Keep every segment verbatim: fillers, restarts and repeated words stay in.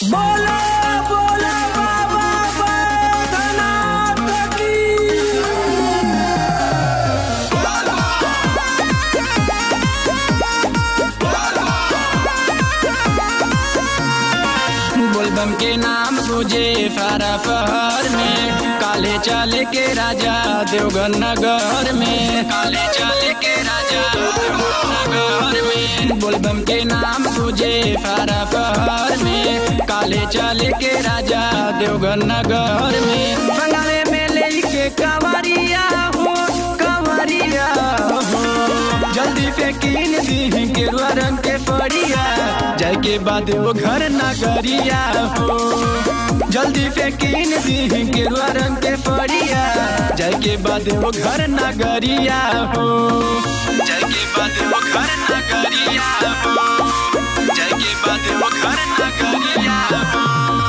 बोला बोला बाबा बैद्यनाथ की। बोलबम के नाम तुझे फारा फहर में, काले चाले के राजा देवघर नगर में, काले चाले के राजा देवघर नगर में। बोलबम के नाम तुझे फारा फहर में, काले चाले के राजा देवघर नगर में। संगमे में लेके कंवरिया हो कंवरिया हो, जल्दी फेंकीन दी गेरुआ रंग के फड़िया, जाय के बाद वो घर नगरिया हो। जल्दी फेंकीन दी गेरुआ रंग के फड़िया, जाय के बाद वो घर नगरिया हो। जाय के बाद वो घर नगरिया हो, जाय के बाद वो घर नगरिया हो।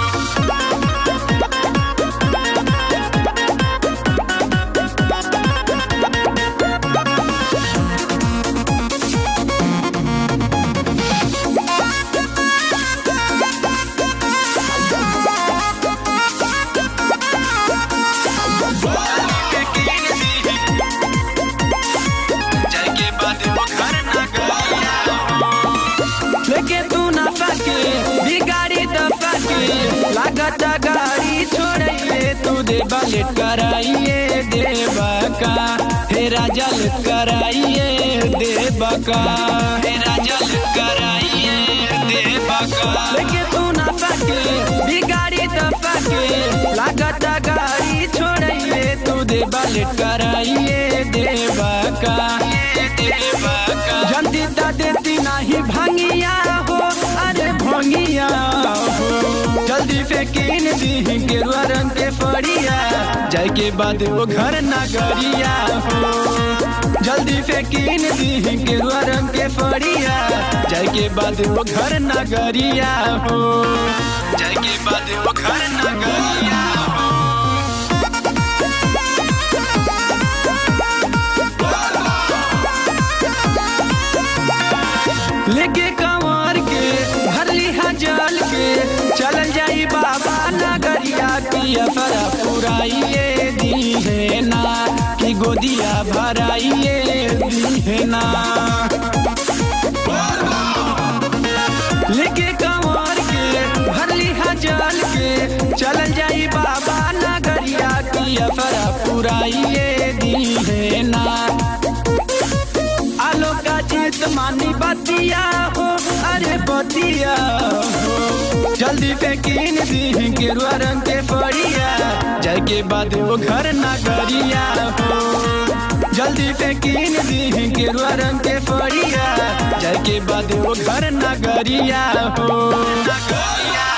लागत गाड़ी छोड़िए तू देवा लेट कराइए देवा का, हे राजा लेट कराइए देवा का, हे राजा लेट कराइए देवा का। लेके तू ना सके भी गाड़ी दफा के, लागत गाड़ी छोड़िए तू देवा लेट कराइए देवा का, देवा का। जल्दी दा देती नहीं भांगिया हो, अरे भांगिया हो। जल्दी फेंकीन दी गेरुआ रंग के फड़िया, जाय के बाद वो घर नगरिया हो। जल्दी फेंकीन दी गेरुआ रंग के फड़िया, जाय के बाद वो घर नगरिया हो। जाय के बाद वो घर नगरिया हो। लेके कंवर के भरली जल के, चल जाई बाबा नगरिया की असरा पुराइए दी है ना, कि गोदिया भराइए दी है ना। लेके कंवर के भरली जल के, चल जाई बाबा नगरिया की असरा पुराइए दी है ना। आलो का जीत मानी बतिया हो, अरे बतिया हो। जल्दी फेंकीन दी गेरुआ रंग के फड़िया, जाय के बाद वो घर नगरिया हो। जल्दी फेंकीन दी गेरुआ रंग के फड़िया, जाय के बाद वो घर नगरिया हो। नगरिया